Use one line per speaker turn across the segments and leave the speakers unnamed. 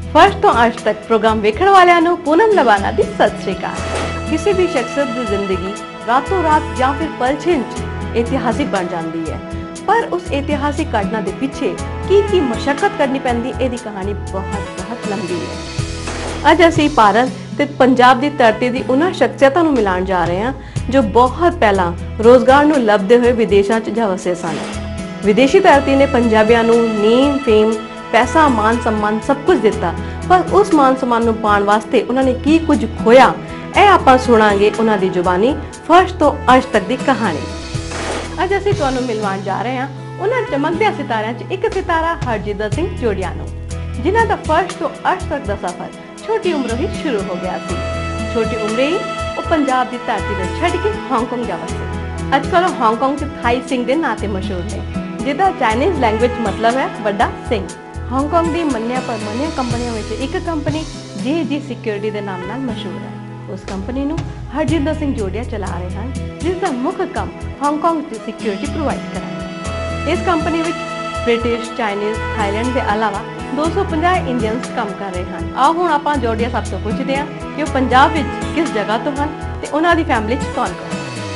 First तो आज तक प्रोग्राम वेखण वालियां नूं पूनम लबाना दी सत श्री अकाल। किसी भी शख्सियत की जिंदगी रातों रात या फिर पल छिंच इतिहासिक बन जाती है, पर उस ऐतिहासिक घटना के पीछे की मशक्कत करनी पैंदी, इहदी कहानी बहुत बहुत लंबी है। अज असीं भारत ते पंजाब की धरती की उन्हां शख्सियतां नूं मिलाण जा रहे हैं जो बहुत पहला रोजगार नूं लभदे हुए विदेशों च जा वसे सन। विदेशी धरती ने पंजाबियों नूं नीम फेम पैसा मान सम्मान सब कुछ दिता, पर उस मान सम्मान नूं पाउण वास्ते उन्होंने की कुछ खोया, ਇਹ ਆਪਾਂ सुणांगे उन्हां दी जुबानी फर्स्ट तो अज तक की कहानी। अज असीं तुहानूं मिलवाण जा रहे हैं उन्हां चमकदियां सितारियां च एक सितारा हरजिंदर सिंह जोड़िया नूं, जिन्हां दा फर्स्ट तो अज तक का सफर छोटी उम्र ही शुरू हो गया सी। छोटी उम्र ही वो पंजाब की धरती नूं छड्ड के हांगकांग जा वसे। अजकल हांगकांग च थाई सिंह के नां ते मशहूर ने, जिहदा चाइनीज़ लैंग्वेज मतलब है वड्डा सिंह। हांगकांग की मन्निया परमन्निया कंपनियों में एक कंपनी जी सिक्योरिटी के नाम नाल मशहूर है। उस कंपनी नूं हरजिंदर सिंह जोड़िया चला रहे हैं, जिसका मुख्य काम हांगकांग की सिक्योरिटी प्रोवाइड कराना। इस कंपनी में ब्रिटिश चाइनीज़ थाईलैंड के अलावा 250 इंडियंस काम कर रहे हैं। आओ हुण आपां जोड़िया सब तो पुछदे हां कि वो पंजाब विच किस जगह तो हैं ते उन्हां दी फैमिली च कौन कौन।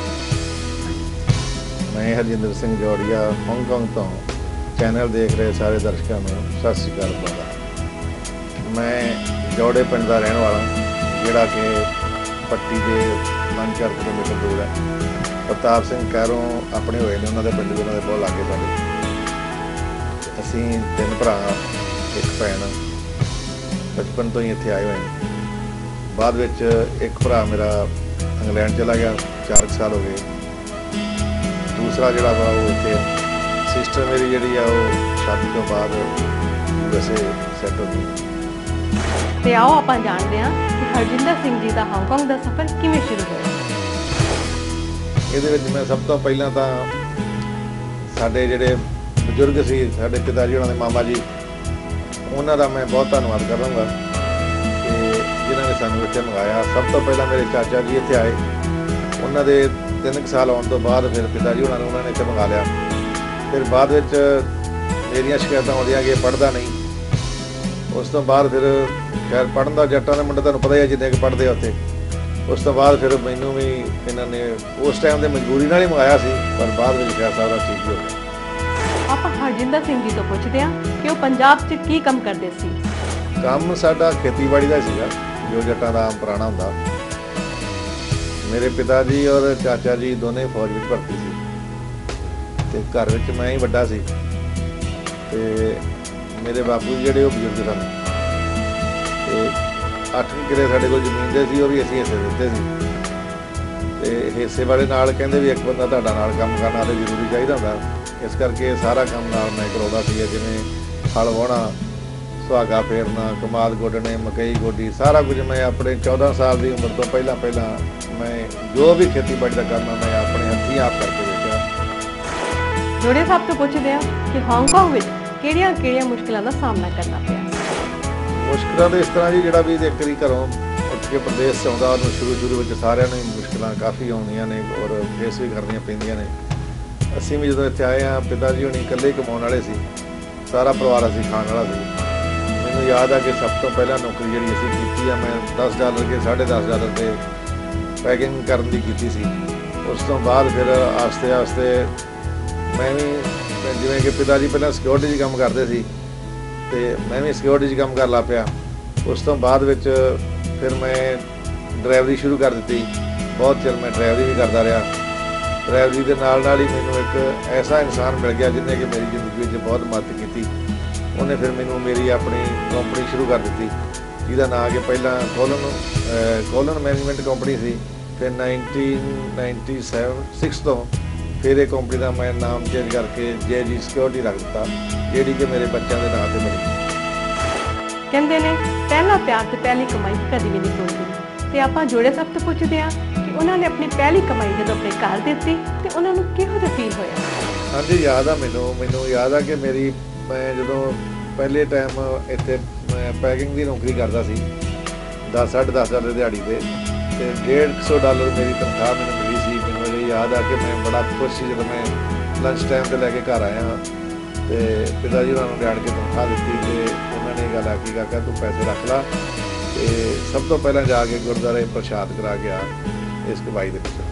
मैं हरजिंदर सिंह जोड़िया हांगकांग तो चैनल देख रहे सारे दर्शकों को सत श्री अकाल बोलदा। मैं जोड़े पिंड का रहने वाला हूँ, जिहड़ा कि पट्टी के 5-4 किलोमीटर दूर है। प्रताप सिंह कैरों अपने होए ने, उन्होंने पिंड उन्होंने बहुत लागे साडे। असीं 3 भरा एक भैन बचपन तो ही इत्थे आए हुए हैं। बाद विच एक भरा मेरा इंग्लैंड चला गया, 4 साल हो गए। दूसरा जिहड़ा वा वो इत्थे, सिस्टर मेरी जिहड़ी आ वो शादी तो बाद वैसे सैट हो गई।
ते आओ आपां जाणदे हां कि हरजिंदर सिंह जी का हांगकांग का सफर किवें शुरू होया।
ਇਹਦੇ ਵਿੱਚ मैं सब तो ਪਹਿਲਾਂ ਤਾਂ ਸਾਡੇ ਜਿਹੜੇ ਬਜ਼ੁਰਗ ਸੀ, ਸਾਡੇ ਪਿਤਾ ਜੀ ਉਹਨਾਂ ਦੇ ਮਾਮਾ ਜੀ, ਉਹਨਾਂ ਦਾ ਮੈਂ ਬਹੁਤ ਧੰਨਵਾਦ ਕਰਾਂਗਾ ਕਿ ਜਿਨ੍ਹਾਂ ਨੇ ਸਾਨੂੰ ਇੱਥੇ ਮੰਗਾਇਆ। ਸਭ ਤੋਂ ਪਹਿਲਾਂ ਮੇਰੇ ਚਾਚਾ ਜੀ ਇੱਥੇ ਆਏ, ਉਹਨਾਂ ਦੇ 3 ਸਾਲ ਆਉਣ ਤੋਂ ਬਾਅਦ ਫਿਰ ਪਿਤਾ ਜੀ ਉਹਨਾਂ ਨੇ ਇੱਥੇ ਮੰਗਾ ਲਿਆ। ਫਿਰ ਬਾਅਦ ਵਿੱਚ ਮੇਰੀਆਂ ਸ਼ਿਕਾਇਤਾਂ ਆਉਂਦੀਆਂ ਕਿ ਇਹ ਪੜ੍ਹਦਾ ਨਹੀਂ। ਉਸ ਤੋਂ ਬਾਅਦ ਫਿਰ ਖੈਰ ਪੜ੍ਹਨ ਦਾ ਜੱਟਾਂ ਦੇ ਮੁੰਡੇ ਤੁਹਾਨੂੰ ਪਤਾ ਹੀ ਹੈ ਜਿੰਨੇ ਕਿ ਪੜ੍ਹਦੇ ਆ ਉੱਥੇ। ਉਸ ਤੋਂ ਬਾਅਦ ਫਿਰ ਮੈਨੂੰ ਵੀ ਇਹਨਾਂ ਨੇ ਉਸ ਟਾਈਮ ਤੇ ਮਜਬੂਰੀ ਨਾਲ ਹੀ ਮੰਗਾਇਆ ਸੀ, ਪਰ ਬਾਅਦ ਵਿੱਚ ਖੈਰ ਸਾਰਾ ਠੀਕ ਹੋ ਗਿਆ।
ਆਪਾਂ ਹਰਜਿੰਦਰ ਸਿੰਘ ਜੀ ਤੋਂ ਪੁੱਛਦੇ ਹਾਂ ਕਿ ਉਹ ਪੰਜਾਬ 'ਚ ਕੀ ਕੰਮ ਕਰਦੇ ਸੀ।
ਕੰਮ ਸਾਡਾ ਖੇਤੀਬਾੜੀ ਦਾ ਸੀਗਾ, ਜੋ ਜੱਟਾਂ ਦਾ ਆਮ ਪੁਰਾਣਾ ਹੁੰਦਾ। ਮੇਰੇ ਪਿਤਾ ਜੀ ਔਰ ਚਾਚਾ ਜੀ ਦੋਨੇ ਫੌਜ ਵਿੱਚ ਭਰਤੀ ਸੀ ਤੇ ਘਰ ਵਿੱਚ ਮੈਂ ਹੀ ਵੱਡਾ ਸੀ ਤੇ ਮੇਰੇ ਬਾਪੂ ਜੀ ਜਿਹੜੇ ਉਹ ਬਜ਼ੁਰਗ ਸਨ ਤੇ 8 ਕਿੱਲੇ ਸਾਡੇ ਕੋਲ ਜ਼ਮੀਨ ਦੇ ਸੀ, ਉਹ ਵੀ ਅਸੀਂ ਹਿੱਸੇ ਦਿੱਤੇ ਸੀ ਤੇ ਹਿੱਸੇ ਵਾਲੇ ਨਾਲ ਕਹਿੰਦੇ ਵੀ ਇੱਕ ਬੰਦਾ ਤੁਹਾਡਾ ਨਾਲ ਕੰਮ ਕਰਨ ਵਾਲੇ ਜ਼ਰੂਰੀ ਚਾਹੀਦਾ ਹੁੰਦਾ। ਇਸ ਕਰਕੇ ਸਾਰਾ ਕੰਮ ਨਾਲ ਮੈਂ ਕਰਾਉਂਦਾ ਸੀ, ਜਿਵੇਂ ਹਲ ਵਾਹੁਣਾ, ਸੁਹਾਗਾ ਫੇਰਨਾ, ਕਮਾਦ ਗੋਡਣੇ, ਮਕਈ ਗੋਡੀ, ਸਾਰਾ ਕੁਝ ਮੈਂ ਆਪਣੇ 14 ਸਾਲ ਦੀ ਉਮਰ ਤੋਂ ਪਹਿਲਾਂ ਮੈਂ ਜੋ ਵੀ ਖੇਤੀਬਾੜੀ ਦਾ ਕੰਮ ਮੈਂ ਆਪਣੇ ਹੱਥੀਂ ਆਪ ਕਰਕੇ ਦੇਖਿਆ।
ਜੋੜੇ ਸਾਹਿਬ ਤੋਂ ਪੁੱਛਦੇ ਹਾਂ ਕਿ ਹਾਂਗਕਾਂਗ ਵਿੱਚ ਕਿਹੜੀਆਂ ਮੁਸ਼ਕਿਲਾਂ ਦਾ ਸਾਹਮਣਾ ਕਰਨਾ ਪਿਆ।
ਮੁਸ਼ਕਿਲਾਂ ਤਾਂ ਇਸ ਤਰ੍ਹਾਂ ਜੀ, ਜਿਹੜਾ ਵੀ ਇੱਕ ਵਾਰੀ ਘਰੋਂ ਉੱਠ ਕੇ ਪ੍ਰਦੇਸ਼ 'ਚ ਆਉਂਦਾ ਉਹਨੂੰ ਸ਼ੁਰੂ ਵਿੱਚ ਸਾਰਿਆਂ ਨੂੰ ਮੁਸ਼ਕਿਲਾਂ ਕਾਫੀ ਆਉਂਦੀਆਂ ਨੇ ਔਰ ਫੇਸ ਵੀ ਕਰਨੀਆਂ ਪੈਂਦੀਆਂ ਨੇ। ਅਸੀਂ ਵੀ ਜਦੋਂ ਇੱਥੇ ਆਏ ਹਾਂ, ਪਿਤਾ ਜੀ ਹੁਣੀ ਇਕੱਲੇ ਕਮਾਉਣ ਵਾਲੇ ਸੀ, ਸਾਰਾ ਪਰਿਵਾਰ ਅਸੀਂ ਖਾਣ ਵਾਲਾ ਸੀ। ਮੈਨੂੰ ਯਾਦ ਆ ਕਿ ਸਭ ਤੋਂ ਪਹਿਲਾਂ ਨੌਕਰੀ ਜਿਹੜੀ ਅਸੀਂ ਕੀਤੀ ਆ, ਮੈਂ $10 ਕੇ $10.5 ਤੇ ਪੈਕਿੰਗ ਕਰਨ ਦੀ ਕੀਤੀ ਸੀ। ਉਸ ਤੋਂ ਬਾਅਦ ਫਿਰ ਆਸਤੇ ਮੈਂ ਵੀ, ਜਿਵੇਂ ਕਿ ਪਿਤਾ ਜੀ ਪਹਿਲਾਂ ਸਿਕਿਉਰਿਟੀ 'ਚ ਕੰਮ ਕਰਦੇ ਸੀ ਤੇ ਮੈਂ ਵੀ ਸਿਕਿਉਰਿਟੀ 'ਚ ਕੰਮ ਕਰਨ ਲੱਗ ਪਿਆ। ਉਸ ਤੋਂ ਬਾਅਦ ਵਿੱਚ ਫਿਰ ਮੈਂ ਡਰਾਈਵਰੀ ਸ਼ੁਰੂ ਕਰ ਦਿੱਤੀ। ਬਹੁਤ ਚਿਰ ਮੈਂ ਡਰਾਈਵਰੀ ਵੀ ਕਰਦਾ ਰਿਹਾ। ਡਰਾਈਵਰੀ ਦੇ ਨਾਲ ਹੀ ਮੈਨੂੰ ਇੱਕ ਐਸਾ ਇਨਸਾਨ ਮਿਲ ਗਿਆ ਜਿਹਨੇ ਕਿ ਮੇਰੀ ਜ਼ਿੰਦਗੀ ਵਿੱਚ ਬਹੁਤ ਮਦਦ ਕੀਤੀ। ਉਹਨੇ ਫਿਰ ਮੈਨੂੰ ਮੇਰੀ ਆਪਣੀ ਕੰਪਨੀ ਸ਼ੁਰੂ ਕਰ ਦਿੱਤੀ, ਜਿਹਦਾ ਨਾਂ ਕਿ ਪਹਿਲਾਂ ਕੋਲਨ ਮੈਨੇਜਮੈਂਟ ਕੰਪਨੀ ਸੀ। ਫਿਰ 1996 ਤੋਂ ਫਿਰ ਇਹ ਕੰਪਨੀ ਦਾ ਮੈਂ ਨਾਮ ਚੇਂਜ ਕਰਕੇ JG ਸਿਕਿਉਰਿਟੀ ਰੱਖ ਦਿੱਤਾ, ਜਿਹੜੀ ਕਿ ਮੇਰੇ ਬੱਚਿਆਂ ਦੇ ਨਾਂ 'ਤੇ ਬਣੀ।
ਕਹਿੰਦੇ ਨੇ ਪਹਿਲਾ ਪਿਆਰ ਤੇ ਪਹਿਲੀ ਕਮਾਈ ਕਦੀ ਵੀ ਨਹੀਂ ਭੁੱਲਦੀ। ਤੇ ਆਪਾਂ ਜੋੜੇ ਸਭ ਤੋਂ ਪੁੱਛਦੇ ਹਾਂ ਕਿ ਉਹਨਾਂ ਨੇ ਆਪਣੀ ਪਹਿਲੀ ਕਮਾਈ ਜਦੋਂ ਆਪਣੇ ਘਰ ਦਿੱਤੀ ਤੇ ਉਹਨਾਂ ਨੂੰ ਕਿਹੋ ਜਿਹਾ ਫੀਲ ਹੋਇਆ।
ਹਾਂਜੀ, ਯਾਦ ਆ ਮੈਨੂੰ ਯਾਦ ਆ ਕਿ ਮੈਂ ਜਦੋਂ ਪਹਿਲੇ ਟਾਈਮ ਇੱਥੇ ਪੈਕਿੰਗ ਦੀ ਨੌਕਰੀ ਕਰਦਾ ਸੀ, $10-10.5 ਦਿਹਾੜੀ ਤੇ $150 ਮੇਰੀ ਤਨਖਾਹ ਮੈਨੂੰ ਮਿਲੀ ਸੀ। ਮੈਨੂੰ ਇਹ ਯਾਦ ਆ ਕਿ ਮੈਂ ਬੜਾ ਖੁਸ਼ ਸੀ ਜਦੋਂ ਮੈਂ ਲੰਚ ਟਾਈਮ 'ਤੇ ਲੈ ਕੇ ਘਰ ਆਇਆ ਤੇ ਪਿਤਾ ਜੀ ਉਹਨਾਂ ਨੂੰ ਲਿਆਣ ਕੇ ਤਨਖਾਹ ਦਿੱਤੀ ਤੇ ਉਹਨਾਂ ਨੇ ਗੱਲ ਆਖੀ, ਕਾਕਾ ਤੂੰ ਪੈਸੇ ਰੱਖ ਲਾ ਤੇ ਸਭ ਤੋਂ ਪਹਿਲਾਂ ਜਾ ਕੇ ਗੁਰਦੁਆਰੇ ਪ੍ਰਸ਼ਾਦ ਕਰਾ ਕੇ ਆ ਇਸ ਕਮਾਈ ਦੇ ਵਿੱਚ।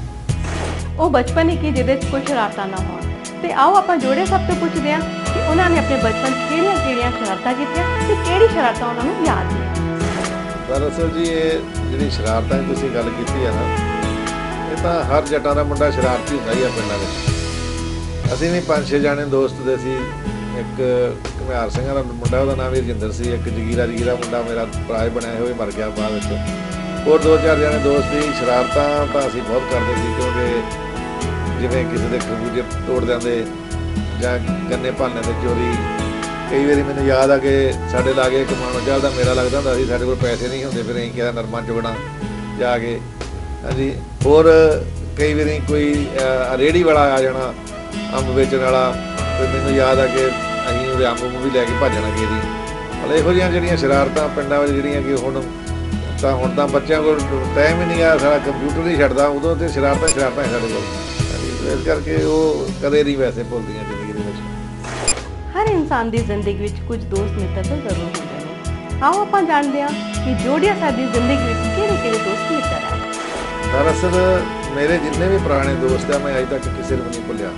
ਉਹ ਬਚਪਨ ਹੀ ਕਿ ਜਿਹਦੇ 'ਚ ਕੋਈ ਸ਼ਰਾਰਤਾਂ ਨਾ ਹੋਣ। ਤੇ ਆਓ ਆਪਾਂ ਜੋੜੇ ਸਾਹਿਬ ਤੋਂ ਪੁੱਛਦੇ ਹਾਂ ਕਿ ਉਹਨਾਂ ਨੇ ਆਪਣੇ ਬਚਪਨ 'ਚ ਕਿਹੜੀਆਂ ਸ਼ਰਾਰਤਾਂ ਕੀਤੀਆਂ ਤੇ ਕਿਹੜੀ ਸ਼ਰਾਰਤਾਂ ਉਹਨਾਂ ਨੂੰ ਯਾਦ ਨੇ।
ਦਰਅਸਲ ਜੀ ਇਹ ਜਿਹੜੀ ਸ਼ਰਾਰਤਾਂ ਦੀ ਤੁਸੀਂ ਗੱਲ ਕੀਤੀ ਹੈ ਨਾ, ਇਹ ਤਾਂ ਹਰ ਜੱਟਾਂ ਦਾ ਮੁੰਡਾ ਸ਼ਰਾਰਤੀ ਹੁੰਦਾ ਹੀ ਆ ਪਿੰਡਾਂ ਵਿੱਚ। ਅਸੀਂ ਵੀ 5-6 ਜਾਣੇ ਦੋਸਤ ਦੇ ਸੀ। ਇੱਕ ਘੁਮਿਆਰ ਸਿੰਘਾਂ ਦਾ ਮੁੰਡਾ, ਉਹਦਾ ਨਾਮ ਰਜਿੰਦਰ ਸੀ। ਇੱਕ ਜਗੀਰਾ ਮੁੰਡਾ ਮੇਰਾ ਭਰਾ ਬਣਿਆ ਹੋਇਆ, ਮਰ ਗਿਆ ਬਾਅਦ ਵਿੱਚ। ਹੋਰ 2-4 ਜਾਣੇ ਦੋਸਤ ਸੀ। ਸ਼ਰਾਰਤਾਂ ਤਾਂ ਅਸੀਂ ਬਹੁਤ ਕਰਦੇ ਸੀ, ਕਿਉਂਕਿ ਜਿਵੇਂ ਕਿਸੇ ਦੇ ਖਰਬੂਜੇ ਤੋੜ ਦਿੰਦੇ ਜਾਂ ਗੰਨੇ ਭਾਨੇ ਦੇ ਚੋਰੀ। ਕਈ ਵਾਰੀ ਮੈਨੂੰ ਯਾਦ ਆ ਕਿ ਸਾਡੇ ਲਾਗੇ ਇੱਕ ਮਾਣੋ ਚਾਲ ਦਾ ਮੇਲਾ ਲੱਗਦਾ ਹੁੰਦਾ ਸੀ, ਸਾਡੇ ਕੋਲ ਪੈਸੇ ਨਹੀਂ ਹੁੰਦੇ, ਫਿਰ ਅਸੀਂ ਕਿਹਾ ਨਰਮਾ ਚੁਗਣਾ ਜਾ ਕੇ। ਹਾਂਜੀ, ਹੋਰ ਕਈ ਵਾਰੀ ਕੋਈ ਰੇਹੜੀ ਵਾਲਾ ਆ ਜਾਣਾ ਅੰਬ ਵੇਚਣ ਵਾਲਾ, ਤੇ ਮੈਨੂੰ ਯਾਦ ਆ ਕਿ ਅਸੀਂ ਉਹਦੇ ਅੰਬ ਵੀ ਲੈ ਕੇ ਭੱਜਣਾ ਕਿਸੇ ਦੀ। ਮਤਲਬ ਇਹੋ ਜਿਹੀਆਂ ਜਿਹੜੀਆਂ ਸ਼ਰਾਰਤਾਂ ਪਿੰਡਾਂ ਵਿੱਚ ਜਿਹੜੀਆਂ ਕਿ ਹੁਣ ਤਾਂ ਬੱਚਿਆਂ ਕੋਲ ਟਾਈਮ ਹੀ ਨਹੀਂ ਆ, ਸਾਰਾ ਕੰਪਿਊਟਰ ਨਹੀਂ ਛੱਡਦਾ, ਉਦੋਂ ਤੇ ਸ਼ਰਾਰਤਾਂ ਸਾਡੇ ਕੋਲ। ਇਸ ਕਰਕੇ ਉਹ ਕਦੇ ਨਹੀਂ ਵੈਸੇ ਭੁੱਲਦੀਆਂ ਜ਼ਿੰਦਗੀ ਦੇ ਵਿੱਚ।
ਹਰ ਇਨਸਾਨ ਦੀ ਜ਼ਿੰਦਗੀ ਵਿੱਚ ਕੁਝ ਦੋਸਤ ਮਿੱਤਰ ਤਾਂ ਜ਼ਰੂਰ ਹੁੰਦੇ ਨੇ। ਆਓ ਆਪਾਂ ਜਾਣਦੇ ਹਾਂ ਕਿ ਜੋੜੀਆ ਸਾਹਿਬ ਦੀ ਜ਼ਿੰਦਗੀ ਵਿੱਚ ਕਿਹੜੇ ਦੋਸਤ ਮਿੱਤਰ ਹਨ।
ਦਰਅਸਲ ਮੇਰੇ ਜਿੰਨੇ ਵੀ ਪੁਰਾਣੇ ਦੋਸਤ ਆ, ਮੈਂ ਅਜੇ ਤੱਕ ਕਿਸੇ ਨੂੰ ਨਹੀਂ ਭੁੱਲਿਆ।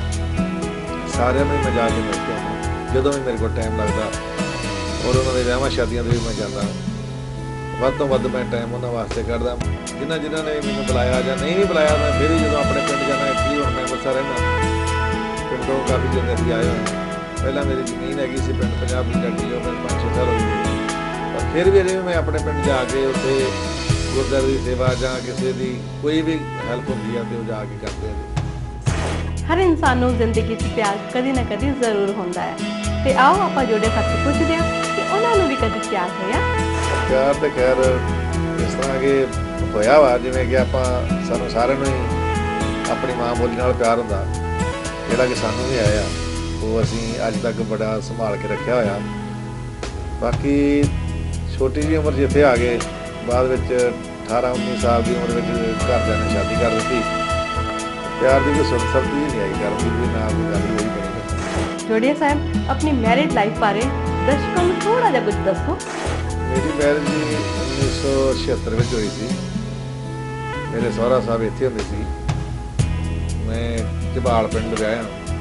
ਸਾਰਿਆਂ ਨੂੰ ਮੈਂ ਜਾ ਕੇ ਮਿਲ ਕੇ ਆਉਂਦਾ ਜਦੋਂ ਵੀ ਮੇਰੇ ਕੋਲ ਟਾਈਮ ਲੱਗਦਾ, ਔਰ ਉਹਨਾਂ ਦੇ ਵਿਆਹਾਂ ਸ਼ਾਦੀਆਂ 'ਤੇ ਵੀ ਮੈਂ ਜਾਂਦਾ। ਵੱਧ ਤੋਂ ਵੱਧ ਮੈਂ ਟਾਈਮ ਉਹਨਾਂ ਵਾਸਤੇ ਕੱਢਦਾ। ਜਿਨ੍ਹਾਂ ਨੇ ਮੈਨੂੰ ਬੁਲਾਇਆ ਜਾਂ ਨਹੀਂ ਵੀ ਬੁਲਾਇਆ, ਮੈਂ ਫਿਰ ਵੀ ਜਦੋਂ ਆਪਣੇ ਪਿੰਡ ਜਾਣਾ, ਐਕਚੁਅਲੀ ਹੁਣ ਮੈਂ ਅੰਮ੍ਰਿਤਸਰ ਰਹਿੰਦਾ, ਪਿੰਡੋਂ ਕਾਫੀ ਜਲਦੀ ਅਸੀਂ ਆਏ ਹੋਏ। ਪਹਿਲਾਂ ਮੇਰੀ ਜ਼ਮੀਨ ਹੈਗੀ ਸੀ ਪਿੰਡ ਪੰਜਾਬ ਦੀ ਗੱਡੀ, ਉਹ ਮੈਨੂੰ 5-6 ਸਾਲ ਹੋ ਗਏ, ਪਰ ਫਿਰ ਵੀ ਅਜੇ ਮੈਂ ਆਪਣੇ ਪਿੰਡ ਜਾ ਕੇ ਉੱਥੇ ਗੁਰਦੁਆਰੇ ਦੀ ਸੇਵਾ ਜਾਂ ਕਿਸੇ ਦੀ ਕੋਈ ਵੀ ਹੈਲਪ ਹੁੰਦੀ ਆ ਤੇ ਉਹ ਜਾ ਕੇ ਕਰਦੇ ਆ।
ਹਰ ਇਨਸਾਨ ਨੂੰ ਜ਼ਿੰਦਗੀ 'ਚ ਪਿਆਰ ਕਦੀ ਨਾ ਕਦੀ ਜ਼ਰੂਰ ਹੁੰਦਾ ਹੈ। ਤੇ ਆਓ ਆਪਾਂ ਜੋੜੇ ਸਾਹਿਬ ਤੋਂ ਪੁੱਛਦੇ ਹਾਂ ਕਿ ਉਹਨਾਂ ਨੂੰ ਵੀ ਕਦੀ ਪਿਆਰ ਹੋਇਆ।
ਪਿਆਰ ਤੇ ਖੈਰ ਇਸ ਤਰ੍ਹਾਂ ਕਿ ਹੋਇਆ ਵਾ, ਜਿਵੇਂ ਕਿ ਸਾਨੂੰ ਸਾਰਿਆਂ ਨੂੰ ਹੀ ਆਪਣੀ ਮਾਂ ਬੋਲੀ ਨਾਲ ਪਿਆਰ ਹੁੰਦਾ, ਜਿਹੜਾ ਕਿ ਸਾਨੂੰ ਵੀ ਆਇਆ, ਉਹ ਅਸੀਂ ਅੱਜ ਤੱਕ ਬੜਾ ਸੰਭਾਲ ਕੇ ਰੱਖਿਆ ਹੋਇਆ। ਬਾਕੀ ਛੋਟੀ ਜਿਹੀ ਉਮਰ ਜਿੱਥੇ ਆ ਗਏ, ਬਾਅਦ ਵਿੱਚ 18-19 ਸਾਲ ਦੀ ਉਮਰ ਵਿੱਚ ਘਰਦਿਆਂ ਨੇ ਸ਼ਾਦੀ ਕਰ ਦਿੱਤੀ। ਪਿਆਰ ਦੀ ਕੋਈ ਸਰਦੀ ਨਹੀਂ ਆਈ, ਕਰਨ ਦੀ ਵੀ ਨਾ ਕੋਈ ਗੱਲ ਹੋਈ ਬਣੀ।
ਜੋੜੀਆ ਸਾਹਿਬ ਆਪਣੀ ਮੈਰਿਡ ਲਾਈਫ ਬਾਰੇ ਦਰਸ਼ਕਾਂ ਨੂੰ ਥੋੜਾ ਜਿਹਾ ਕੁਝ ਦੱਸੋ।
ਮੇਰੀ ਮੈਰਿਜ 1976 ਵਿੱਚ ਹੋਈ ਸੀ। ਮੇਰੇ ਸਹੁਰਾ ਸਾਹਿਬ ਇੱਥੇ ਹੁੰਦੇ ਸੀ। ਮੈਂ ਝਬਾਲ ਪਿੰਡ ਵਿਆਹਿਆ,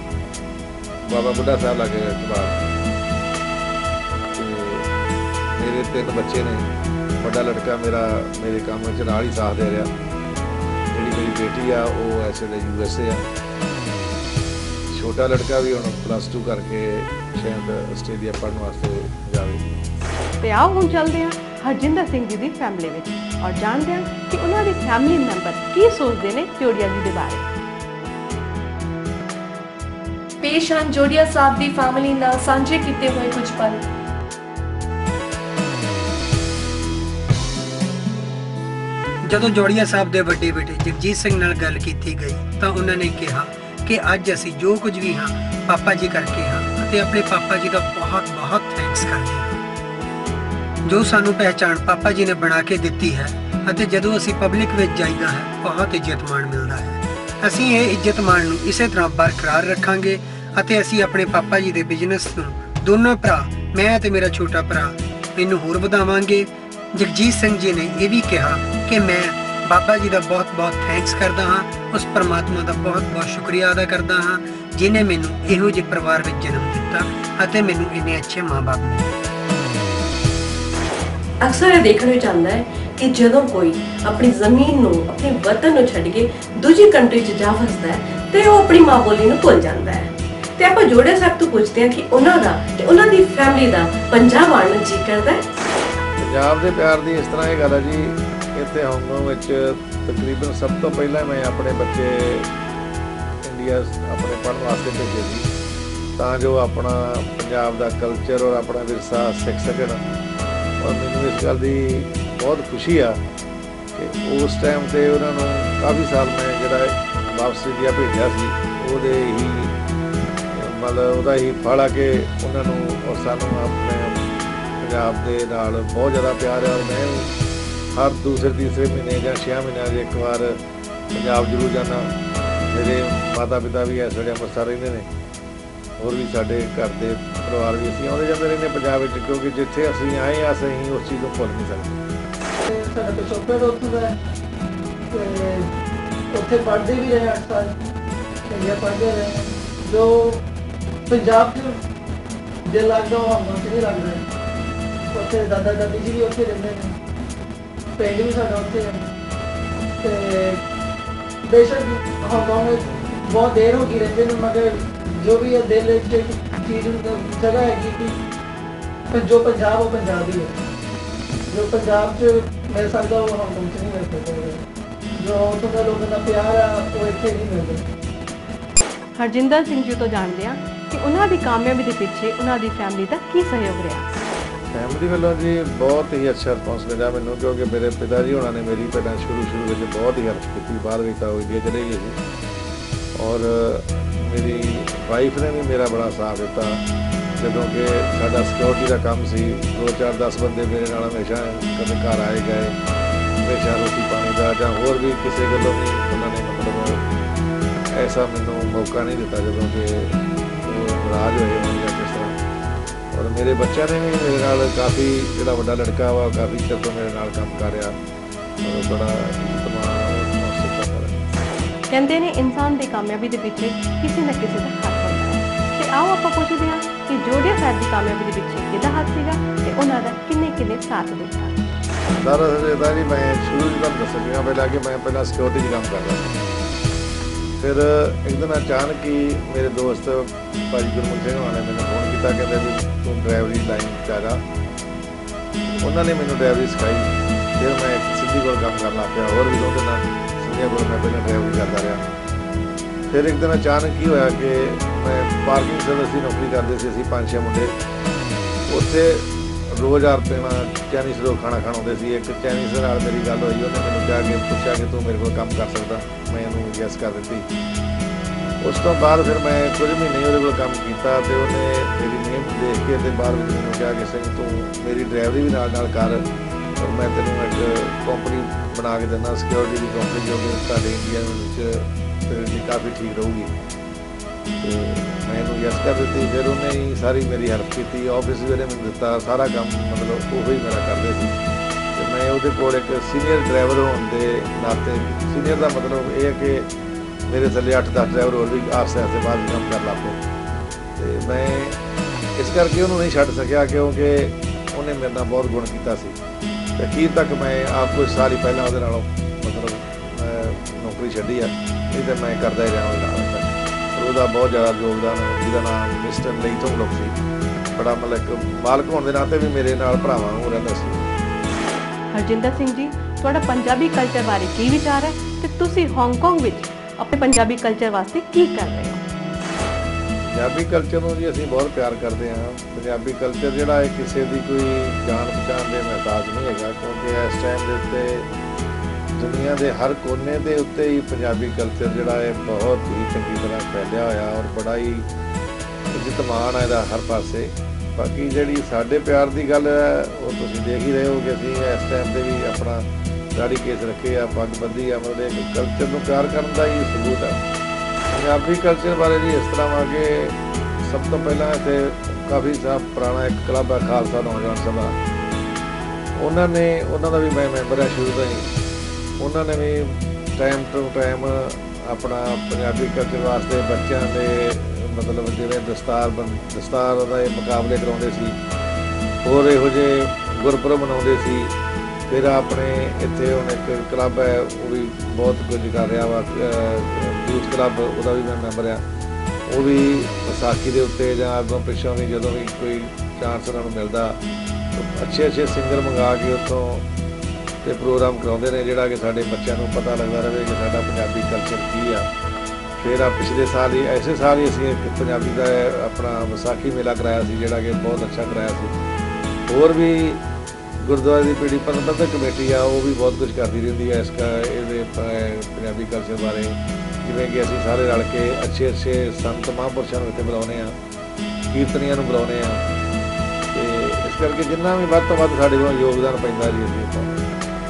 ਬਾਬਾ ਬੁੱਢਾ ਸਾਹਿਬ ਲਾਗੇ ਝਬਾਲ। ਤੇ ਮੇਰੇ 3 ਬੱਚੇ ਨੇ। ਵੱਡਾ ਲੜਕਾ ਮੇਰਾ ਮੇਰੇ ਕੰਮ ਵਿੱਚ ਨਾਲ ਹੀ ਸਾਥ ਦੇ ਰਿਹਾ। ਜਿਹੜੀ ਮੇਰੀ ਬੇਟੀ ਆ ਉਹ ਇਸ ਵੇਲੇ USA ਆ। ਛੋਟਾ ਲੜਕਾ ਵੀ ਹੁਣ +2 ਕਰਕੇ ਸ਼ਾਇਦ ਆਸਟ੍ਰੇਲੀਆ ਪੜ੍ਹਨ ਵਾਸਤੇ ਜਾਵੇ।
ਤੇ ਆਓ ਹੁਣ ਚੱਲਦੇ ਹਾਂ ਹਰਜਿੰਦਰ ਸਿੰਘ ਜੀ ਦੀ ਫੈਮਿਲੀ ਵਿੱਚ ਔਰ ਜਾਣਦੇ ਹਾਂ ਕਿ ਉਹਨਾਂ ਦੇ ਫੈਮਿਲੀ ਮੈਂਬਰ ਕੀ ਸੋਚਦੇ ਨੇ ਜੋੜੀਆ ਜੀ ਦੇ ਬਾਰੇ।
ਪੇਸ਼ ਹਨ ਜੋੜੀਆ ਸਾਹਿਬ ਦੀ ਫੈਮਿਲੀ ਨਾਲ ਸਾਂਝੇ ਕੀਤੇ ਹੋਏ ਕੁਝ ਪਲ।
ਜਦੋਂ ਜੋੜੀਆ ਸਾਹਿਬ ਦੇ ਵੱਡੇ ਬੇਟੇ ਜਗਜੀਤ ਸਿੰਘ ਨਾਲ ਗੱਲ ਕੀਤੀ ਗਈ ਤਾਂ ਉਹਨਾਂ ਨੇ ਕਿਹਾ ਕਿ ਅੱਜ ਅਸੀਂ ਜੋ ਕੁਝ ਵੀ ਹਾਂ ਪਾਪਾ ਜੀ ਕਰਕੇ ਹਾਂ ਅਤੇ ਆਪਣੇ ਪਾਪਾ ਜੀ ਦਾ ਬਹੁਤ ਥੈਂਕਸ ਕਰਦੇ ਹਾਂ ਜੋ ਸਾਨੂੰ ਪਹਿਚਾਣ ਪਾਪਾ ਜੀ ਨੇ ਬਣਾ ਕੇ ਦਿੱਤੀ ਹੈ ਅਤੇ ਜਦੋਂ ਅਸੀਂ ਪਬਲਿਕ ਵਿੱਚ ਜਾਈਦਾ ਹੈ ਬਹੁਤ ਇੱਜ਼ਤ ਮਾਣ ਮਿਲਦਾ ਹੈ। ਅਸੀਂ ਇਹ ਇੱਜ਼ਤ ਮਾਣ ਨੂੰ ਇਸੇ ਤਰ੍ਹਾਂ ਬਰਕਰਾਰ ਰੱਖਾਂਗੇ ਅਤੇ ਅਸੀਂ ਆਪਣੇ ਪਾਪਾ ਜੀ ਦੇ ਬਿਜ਼ਨਸ ਨੂੰ ਦੋਨੋਂ ਭਰਾ, ਮੈਂ ਅਤੇ ਮੇਰਾ ਛੋਟਾ ਭਰਾ, ਇਹਨੂੰ ਹੋਰ ਵਧਾਵਾਂਗੇ। ਜਗਜੀਤ ਸਿੰਘ ਜੀ ਨੇ ਇਹ ਵੀ ਕਿਹਾ ਕਿ ਮੈਂ ਬਾਬਾ ਜੀ ਦਾ ਬਹੁਤ ਥੈਂਕਸ ਕਰਦਾ ਹਾਂ, ਉਸ ਪਰਮਾਤਮਾ ਦਾ ਬਹੁਤ ਸ਼ੁਕਰੀਆ ਅਦਾ ਕਰਦਾ ਹਾਂ ਜਿਨੇ ਮੈਨੂੰ ਇਹੋ ਜਿਹੇ ਪਰਿਵਾਰ ਵਿੱਚ ਜਨਮ ਦਿੱਤਾ ਅਤੇ ਮੈਨੂੰ ਇੰਨੇ ਅੱਛੇ ਮਾਂ-ਬਾਪ ਮਿਲੇ।
ਅਕਸਰ ਇਹ ਦੇਖਣ ਵਿੱਚ ਆਉਂਦਾ ਹੈ ਕਿ ਜਦੋਂ ਕੋਈ ਆਪਣੀ ਜ਼ਮੀਨ ਨੂੰ, ਆਪਣੇ ਵਤਨ ਨੂੰ ਛੱਡ ਕੇ ਦੂਜੀ ਕੰਟਰੀ 'ਚ ਜਾ ਵਸਦਾ ਹੈ ਤੇ ਉਹ ਆਪਣੀ ਮਾਂ ਬੋਲੀ ਨੂੰ ਭੁੱਲ ਜਾਂਦਾ ਹੈ। ਤੇ ਆਪਾਂ ਜੋੜਿਆ ਸਾਹਿਬ ਤੋਂ ਪੁੱਛਦੇ ਹਾਂ ਕਿ ਉਹਨਾਂ ਦਾ ਤੇ ਉਹਨਾਂ ਦੀ ਫੈਮਿਲੀ ਦਾ ਪੰਜਾਬ ਆਉਣ ਨੂੰ ਜੀ ਕਰਦਾ ਹੈ।
ਪੰਜਾਬ ਦੇ ਪਿਆਰ ਦੀ ਇਸ ਤਰ੍ਹਾਂ ਇਹ ਗੱਲ ਹੈ ਜੀ, ਇੱਥੇ ਹਾਂਗਕਾਂਗ ਵਿੱਚ ਤਕਰੀਬਨ ਸਭ ਤੋਂ ਪਹਿਲਾਂ ਮੈਂ ਆਪਣੇ ਬੱਚੇ ਇੰਡੀਆ ਆਪਣੇ ਪੜ੍ਹਨ ਵਾਸਤੇ ਭੇਜੇ ਸੀ ਤਾਂ ਜੋ ਆਪਣਾ ਪੰਜਾਬ ਦਾ ਕਲਚਰ ਔਰ ਆਪਣਾ ਵਿਰਸਾ ਸਿੱਖ ਸਕਣ। ਔਰ ਮੈਨੂੰ ਇਸ ਗੱਲ ਦੀ ਬਹੁਤ ਖੁਸ਼ੀ ਆ ਕਿ ਉਸ ਟਾਈਮ 'ਤੇ ਉਹਨਾਂ ਨੂੰ ਕਾਫੀ ਸਾਲ ਮੈਂ ਜਿਹੜਾ ਵਾਪਸ ਇੰਡੀਆ ਭੇਜਿਆ ਸੀ ਉਹਦੇ ਹੀ ਮਤਲਬ ਉਹਦਾ ਹੀ ਫਲ ਆ ਕਿ ਉਹਨਾਂ ਨੂੰ ਔਰ ਸਾਨੂੰ ਆਪਣੇ ਪੰਜਾਬ ਦੇ ਨਾਲ ਬਹੁਤ ਜ਼ਿਆਦਾ ਪਿਆਰ ਹੈ। ਔਰ ਮੈਂ ਹਰ ਦੂਸਰੇ ਤੀਸਰੇ ਮਹੀਨੇ ਜਾਂ 6 ਮਹੀਨਿਆਂ 'ਚ ਇੱਕ ਵਾਰ ਪੰਜਾਬ ਜ਼ਰੂਰ ਜਾਂਦਾ। ਮੇਰੇ ਮਾਤਾ ਪਿਤਾ ਵੀ ਇਸ ਵੇਲੇ ਅੰਮ੍ਰਿਤਸਰ ਰਹਿੰਦੇ ਨੇ ਹੋਰ ਵੀ ਸਾਡੇ ਘਰ ਦੇ ਪਰਿਵਾਰ ਵੀ ਅਸੀਂ ਆਉਂਦੇ ਜਾਂਦੇ ਰਹਿੰਦੇ ਪੰਜਾਬ ਵਿੱਚ, ਕਿਉਂਕਿ ਜਿੱਥੇ ਅਸੀਂ ਆਏ ਹਾਂ ਅਸੀਂ ਉਸ ਚੀਜ਼ ਨੂੰ ਭੁੱਲ ਨਹੀਂ ਸਕਦੇ।
ਸਾਡਾ ਪਿਛੋਕੜ ਉੱਥੋਂ ਦਾ ਹੈ ਤੇ ਉੱਥੇ ਪੜ੍ਹਦੇ ਵੀ ਰਹੇ 8 ਸਾਲ, ਇੰਡੀਆ ਪੜ੍ਹਦੇ ਰਹੇ। ਜੋ ਪੰਜਾਬ 'ਚ ਦਿਲ ਲੱਗਦਾ ਉਹ ਹਾਂਗਕਾਂਗ 'ਚ ਨਹੀਂ ਲੱਗਦਾ। ਉੱਥੇ ਦਾਦਾ ਦਾਦੀ ਜੀ ਵੀ ਉੱਥੇ ਰਹਿੰਦੇ ਨੇ, ਪਿੰਡ ਵੀ ਸਾਡਾ ਉੱਥੇ ਹੈ। ਤੇ ਬੇਸ਼ੱਕ ਹਾਂਗਕਾਂਗ ਵਿੱਚ ਬਹੁਤ ਦੇਰ ਹੋ ਗਈ ਰਹਿੰਦੇ ਨੇ, ਮਗਰ ਜੋ ਵੀ ਹੈ ਦਿਲ ਵਿੱਚ ਇੱਕ ਚੀਜ਼ ਜਗ੍ਹਾ ਹੈਗੀ ਕਿ ਜੋ ਪੰਜਾਬ ਉਹ ਪੰਜਾਬੀ ਹੈ। ਜੋ ਪੰਜਾਬ 'ਚ ਮਿਲ ਸਕਦਾ ਉਹ ਹਾਂਗਕਾਂਗ 'ਚ ਨਹੀਂ ਮਿਲ ਸਕਦਾ। ਜੋ ਉੱਥੋਂ ਦੇ ਲੋਕਾਂ ਦਾ ਪਿਆਰ ਆ ਉਹ ਇੱਥੇ ਨਹੀਂ ਮਿਲਦਾ।
ਹਰਜਿੰਦਰ ਸਿੰਘ ਜੀ ਤੋਂ ਜਾਣਦੇ ਹਾਂ ਕਿ ਉਹਨਾਂ ਦੀ ਕਾਮਯਾਬੀ ਦੇ ਪਿੱਛੇ ਉਹਨਾਂ ਦੀ ਫੈਮਿਲੀ ਦਾ ਕੀ ਸਹਿਯੋਗ ਰਿਹਾ।
ਫੈਮਿਲੀ ਵੱਲੋਂ ਜੀ ਬਹੁਤ ਹੀ ਅੱਛਾ ਰਿਸਪੌਂਸ ਮਿਲਿਆ ਮੈਨੂੰ, ਕਿਉਂਕਿ ਮੇਰੇ ਪਿਤਾ ਜੀ ਹੋਣਾ ਨੇ ਮੇਰੀ ਪਹਿਲਾਂ ਸ਼ੁਰੂ ਵਿੱਚ ਬਹੁਤ ਹੀ ਹੈਲਪ ਕੀਤੀ। ਬਾਅਦ ਵਿੱਚ ਤਾਂ ਉਹ ਇੰਡੀਆ ਚਲੇ ਗਏ ਸੀ, ਔਰ ਮੇਰੀ ਵਾਈਫ ਨੇ ਵੀ ਮੇਰਾ ਬੜਾ ਸਾਥ ਦਿੱਤਾ। ਜਦੋਂ ਕਿ ਸਾਡਾ ਸਿਕਿਉਰਿਟੀ ਦਾ ਕੰਮ ਸੀ, 2-4-10 ਬੰਦੇ ਮੇਰੇ ਨਾਲ ਹਮੇਸ਼ਾ ਕਦੇ ਘਰ ਆਏ ਗਏ, ਹਮੇਸ਼ਾ ਰੋਟੀ ਪਾਣੀ ਦਾ ਜਾਂ ਹੋਰ ਵੀ ਕਿਸੇ ਗੱਲੋਂ ਵੀ ਉਹਨਾਂ ਨੇ ਮਤਲਬ ਐਸਾ ਮੈਨੂੰ ਮੌਕਾ ਨਹੀਂ ਦਿੱਤਾ ਜਦੋਂ ਕਿ ਉਹ ਨਾਰਾਜ਼ ਹੋਏ ਹੋਣ ਜਾਂ ਕਿਸ ਤਰ੍ਹਾਂ। ਔਰ ਮੇਰੇ ਬੱਚਿਆਂ ਨੇ ਵੀ ਮੇਰੇ ਨਾਲ ਕਾਫੀ, ਜਿਹੜਾ ਵੱਡਾ ਲੜਕਾ ਵਾ ਕਾਫੀ ਚਿਰ ਤੋਂ ਮੇਰੇ ਨਾਲ ਕੰਮ ਕਰ ਰਿਹਾ, ਔਰ ਬੜਾ
ਕਹਿੰਦੇ ਨੇ ਇਨਸਾਨ ਦੀ ਕਾਮਯਾਬੀ ਦੇ ਪਿੱਛੇ ਕਿਸੇ ਨਾ ਕਿਸੇ ਦਾ ਹੱਥ ਹੁੰਦਾ ਹੈ। ਤੇ ਆਓ ਆਪਾਂ ਪੁੱਛਦੇ ਹਾਂ ਕਿ ਜੋੜੀਆ ਸਾਹਿਬ ਦੀ ਕਾਮਯਾਬੀ ਦੇ ਪਿੱਛੇ ਕਿਹਦਾ ਹੱਥ ਸੀਗਾ ਤੇ ਉਹਨਾਂ ਦਾ ਕਿੰਨੇ ਸਾਥ ਦਿੱਤਾ।
ਦਰਅਸਲ ਇਹਦਾ ਜੀ ਮੈਂ ਸ਼ੁਰੂ ਤੋਂ ਤੁਹਾਨੂੰ ਦੱਸ ਰਿਹਾ ਪਹਿਲਾਂ ਕਿ ਮੈਂ ਪਹਿਲਾਂ ਸਿਕਿਉਰਿਟੀ 'ਚ ਕੰਮ ਕਰਦਾ ਸੀ। ਫਿਰ ਇੱਕ ਦਿਨ ਅਚਾਨਕ ਹੀ ਮੇਰੇ ਦੋਸਤ ਭਾਜੀ ਗੁਰਮੁਖ ਸਿੰਘ ਹੋਣਾ ਨੇ ਮੈਨੂੰ ਫੋਨ ਕੀਤਾ, ਕਹਿੰਦੇ ਵੀ ਤੂੰ ਡਰਾਈਵਰੀ ਲਾਈਨ 'ਚ ਆ ਜਾ। ਉਹਨਾਂ ਨੇ ਮੈਨੂੰ ਡਰਾਈਵਰੀ ਸਿਖਾਈ। ਫਿਰ ਮੈਂ ਸਿੱਧੀ ਕੋਲ ਕੰਮ ਕਰਨ ਲੱਗ ਪਿਆ, ਹੋਰ ਵੀ ਉਹਦੇ ਨਾਲ ਸਿੰਧੀਆਂ ਕੋਲ ਮੈਂ ਪਹਿਲਾਂ ਡਰਾਈਵਰੀ ਕਰਦਾ ਰਿਹਾ। ਫਿਰ ਇੱਕ ਦਿਨ ਅਚਾਨਕ ਕੀ ਹੋਇਆ ਕਿ ਮੈਂ ਪਾਰਕਿੰਗ ਸਰਵਿਸ ਦੀ ਨੌਕਰੀ ਕਰਦੇ ਸੀ ਅਸੀਂ 5-6 ਮੁੰਡੇ। ਉੱਥੇ ਰੋਜ਼ ਰੁਪਏ ਨਾਲ ਚਾਈਨੀਜ਼ ਲੋਕ ਖਾਣਾ ਖਾਣ ਆਉਂਦੇ ਸੀ। ਇੱਕ ਚਾਈਨੀਜ਼ ਨਾਲ ਮੇਰੀ ਗੱਲ ਹੋਈ, ਉਹਨੇ ਮੈਨੂੰ ਕਿਹਾ ਕਿ ਪੁੱਛਿਆ ਕਿ ਤੂੰ ਮੇਰੇ ਕੋਲ ਕੰਮ ਕਰ ਸਕਦਾ। ਮੈਂ ਇਹਨੂੰ ਯੈਸ ਕਰ ਦਿੱਤੀ। ਉਸ ਤੋਂ ਬਾਅਦ ਫਿਰ ਮੈਂ ਕੁਝ ਮਹੀਨੇ ਉਹਦੇ ਕੋਲ ਕੰਮ ਕੀਤਾ ਤੇ ਉਹਨੇ ਮੇਰੀ ਮਿਹਨਤ ਦੇਖ ਕੇ ਤੇ ਬਾਅਦ ਵਿੱਚ ਮੈਨੂੰ ਕਿਹਾ ਕਿ ਸਿੰਘ ਤੂੰ ਮੇਰੀ ਡਰਾਈਵਰੀ ਵੀ ਨਾਲ ਕਰ, ਔਰ ਮੈਂ ਤੈਨੂੰ ਇੱਕ ਕੰਪਨੀ ਬਣਾ ਕੇ ਦਿੰਦਾ ਸਿਕਿਉਰਿਟੀ ਦੀ ਕੰਪਨੀ, ਜੋ ਕਿ ਤੁਹਾਡੇ ਇੰਡੀਆ ਵਿੱਚ ਤੇਰੇ ਲਈ ਕਾਫੀ ਠੀਕ ਰਹੂਗੀ। ਤੇ ਮੈਂ ਇਹਨੂੰ ਯੈਸ ਕਰ ਦਿੱਤੀ। ਫਿਰ ਉਹਨੇ ਹੀ ਸਾਰੀ ਮੇਰੀ ਹੈਲਪ ਕੀਤੀ, ਆਫਿਸ ਵੀ ਉਹਨੇ ਮੈਨੂੰ ਦਿੱਤਾ, ਸਾਰਾ ਕੰਮ ਮਤਲਬ ਉਹ ਹੀ ਮੇਰਾ ਕਰਦੇ ਸੀ। ਅਤੇ ਮੈਂ ਉਹਦੇ ਕੋਲ ਇੱਕ ਸੀਨੀਅਰ ਡਰਾਈਵਰ ਹੋਣ ਦੇ ਨਾਤੇ, ਸੀਨੀਅਰ ਦਾ ਮਤਲਬ ਇਹ ਹੈ ਕਿ ਮੇਰੇ ਥੱਲੇ 8-10 ਡਰਾਈਵਰ ਹੋਰ ਵੀ ਆਸਤੇ ਬਾਅਦ ਕੰਮ ਕਰ ਲੱਗ ਪਏ। ਅਤੇ ਮੈਂ ਇਸ ਕਰਕੇ ਉਹਨੂੰ ਨਹੀਂ ਛੱਡ ਸਕਿਆ, ਕਿਉਂਕਿ ਉਹਨੇ ਮੇਰੇ ਨਾਲ ਬਹੁਤ ਗੁਣ ਕੀਤਾ ਸੀ। ਅਤੇ ਅਖੀਰ ਤੱਕ ਮੈਂ ਆਪ ਕੁਝ ਸਾਲ ਹੀ ਪਹਿਲਾਂ ਉਹਦੇ ਨਾਲੋਂ ਮਤਲਬ ਨੌਕਰੀ ਛੱਡੀ ਆ, ਨਹੀਂ ਤਾਂ ਮੈਂ ਕਰਦਾ ਹੀ ਰਿਹਾ ਉਹਦੇ ਨਾਲ ਤੱਕ। ਉਹਦਾ ਬਹੁਤ ਜ਼ਿਆਦਾ ਯੋਗਦਾਨ, ਜਿਹਦਾ ਨਾਮ ਮਿਸਟਰ ਲਈਥੋਂ ਲੋਕ ਸੀ, ਬੜਾ ਮਤਲਬ ਇੱਕ ਮਾਲਕ ਹੋਣ ਦੇ ਨਾਤੇ ਵੀ ਮੇਰੇ ਨਾਲ ਭਰਾਵਾਂ ਨੂੰ ਰਹਿੰਦਾ ਸੀ।
ਹਰਜਿੰਦਰ ਸਿੰਘ ਜੀ, ਤੁਹਾਡਾ ਪੰਜਾਬੀ ਕਲਚਰ ਬਾਰੇ ਕੀ ਵਿਚਾਰ ਹੈ ਤੇ ਤੁਸੀਂ ਹਾਂਗਕਾਂਗ ਵਿੱਚ ਆਪਣੇ ਪੰਜਾਬੀ ਕਲਚਰ ਵਾਸਤੇ ਕੀ ਕਰ ਰਹੇ ਹੋ?
ਪੰਜਾਬੀ ਕਲਚਰ ਨੂੰ ਜੀ ਅਸੀਂ ਬਹੁਤ ਪਿਆਰ ਕਰਦੇ ਹਾਂ। ਪੰਜਾਬੀ ਕਲਚਰ ਜਿਹੜਾ ਹੈ ਕਿਸੇ ਦੀ ਕੋਈ ਜਾਣ ਪਛਾਣ ਦੇ ਮੁਹਤਾਜ ਨਹੀਂ ਹੈਗਾ, ਕਿਉਂਕਿ ਇਸ ਟਾਈਮ ਦੇ ਉੱਤੇ ਦੁਨੀਆ ਦੇ ਹਰ ਕੋਨੇ ਦੇ ਉੱਤੇ ਹੀ ਪੰਜਾਬੀ ਕਲਚਰ ਜਿਹੜਾ ਹੈ ਬਹੁਤ ਹੀ ਚੰਗੀ ਤਰ੍ਹਾਂ ਫੈਲਿਆ ਹੋਇਆ, ਔਰ ਬੜਾ ਹੀ ਇੱਜ਼ਤ ਮਾਣ ਹੈ ਇਹਦਾ ਹਰ ਪਾਸੇ। ਬਾਕੀ ਜਿਹੜੀ ਸਾਡੇ ਪਿਆਰ ਦੀ ਗੱਲ ਹੈ ਉਹ ਤੁਸੀਂ ਦੇਖ ਹੀ ਰਹੇ ਹੋ ਕਿ ਅਸੀਂ ਇਸ ਟਾਈਮ 'ਤੇ ਵੀ ਆਪਣਾ ਦਾੜੀ ਕੇਸ ਰੱਖੇ ਆ, ਪੱਗ ਬੱਧੀ ਆ, ਮਤਲਬ ਇੱਕ ਕਲਚਰ ਨੂੰ ਪਿਆਰ ਕਰਨ ਦਾ ਹੀ ਸਬੂਤ ਹੈ। ਪੰਜਾਬੀ ਕਲਚਰ ਬਾਰੇ ਜੀ ਇਸ ਤਰ੍ਹਾਂ ਵਾ ਕਿ ਸਭ ਤੋਂ ਪਹਿਲਾਂ ਇੱਥੇ ਕਾਫੀ ਪੁਰਾਣਾ ਇੱਕ ਕਲੱਬ ਹੈ ਖਾਲਸਾ ਨੌਜਵਾਨ ਸਭਾ, ਉਹਨਾਂ ਦਾ ਵੀ ਮੈਂ ਮੈਂਬਰ ਹਾਂ ਸ਼ੁਰੂ ਤੋਂ ਹੀ। ਉਹਨਾਂ ਨੇ ਵੀ ਟਾਈਮ ਟੂ ਟਾਈਮ ਆਪਣਾ ਪੰਜਾਬੀ ਕਲਚਰ ਵਾਸਤੇ ਬੱਚਿਆਂ ਦੇ ਮਤਲਬ ਜਿਵੇਂ ਦਸਤਾਰ ਦਾ ਇਹ ਮੁਕਾਬਲੇ ਕਰਾਉਂਦੇ ਸੀ, ਹੋਰ ਇਹੋ ਜਿਹੇ ਗੁਰਪੁਰਬ ਮਨਾਉਂਦੇ ਸੀ। ਫਿਰ ਆਪਣੇ ਇੱਥੇ ਹੁਣ ਇੱਕ ਕਲੱਬ ਹੈ, ਉਹ ਵੀ ਬਹੁਤ ਕੁਝ ਕਰ ਰਿਹਾ ਵਾ, ਯੂਥ ਕਲੱਬ, ਉਹਦਾ ਵੀ ਮੈਂ ਮੈਂਬਰ ਆ। ਉਹ ਵੀ ਵਿਸਾਖੀ ਦੇ ਉੱਤੇ ਜਾਂ ਅੱਗੋਂ ਪਿੱਛੋਂ ਵੀ ਜਦੋਂ ਵੀ ਕੋਈ ਚਾਂਸ ਉਹਨਾਂ ਨੂੰ ਮਿਲਦਾ, ਅੱਛੇ ਸਿੰਗਰ ਮੰਗਾ ਕੇ ਉੱਥੋਂ ਤੇ ਪ੍ਰੋਗਰਾਮ ਕਰਾਉਂਦੇ ਨੇ, ਜਿਹੜਾ ਕਿ ਸਾਡੇ ਬੱਚਿਆਂ ਨੂੰ ਪਤਾ ਲੱਗਦਾ ਰਹੇ ਕਿ ਸਾਡਾ ਪੰਜਾਬੀ ਕਲਚਰ ਕੀ ਆ। ਫਿਰ ਪਿਛਲੇ ਸਾਲ ਹੀ ਐਸੇ ਸਾਲ ਹੀ ਅਸੀਂ ਇੱਕ ਪੰਜਾਬੀ ਦਾ ਆਪਣਾ ਵਿਸਾਖੀ ਮੇਲਾ ਕਰਾਇਆ ਸੀ, ਜਿਹੜਾ ਕਿ ਬਹੁਤ ਅੱਛਾ ਕਰਾਇਆ ਸੀ। ਹੋਰ ਵੀ ਗੁਰਦੁਆਰੇ ਦੀ ਪੀੜੀ ਪ੍ਰਬੰਧਕ ਕਮੇਟੀ ਆ, ਉਹ ਵੀ ਬਹੁਤ ਕੁਝ ਕਰਦੀ ਰਹਿੰਦੀ ਹੈ ਇਹਦੇ ਪੰਜਾਬੀ ਕਲਚਰ ਬਾਰੇ। ਜਿਵੇਂ ਕਿ ਅਸੀਂ ਸਾਰੇ ਰਲ ਕੇ ਅੱਛੇ ਸੰਤ ਮਹਾਂਪੁਰਸ਼ਾਂ ਨੂੰ ਇੱਥੇ ਬੁਲਾਉਂਦੇ ਹਾਂ, ਕੀਰਤਨੀਆਂ ਨੂੰ ਬੁਲਾਉਂਦੇ ਹਾਂ, ਅਤੇ ਇਸ ਕਰਕੇ ਜਿੰਨਾ ਵੀ ਵੱਧ ਤੋਂ ਵੱਧ ਸਾਡੇ ਕੋਲ ਯੋਗਦਾਨ ਪੈਂਦਾ ਜੀ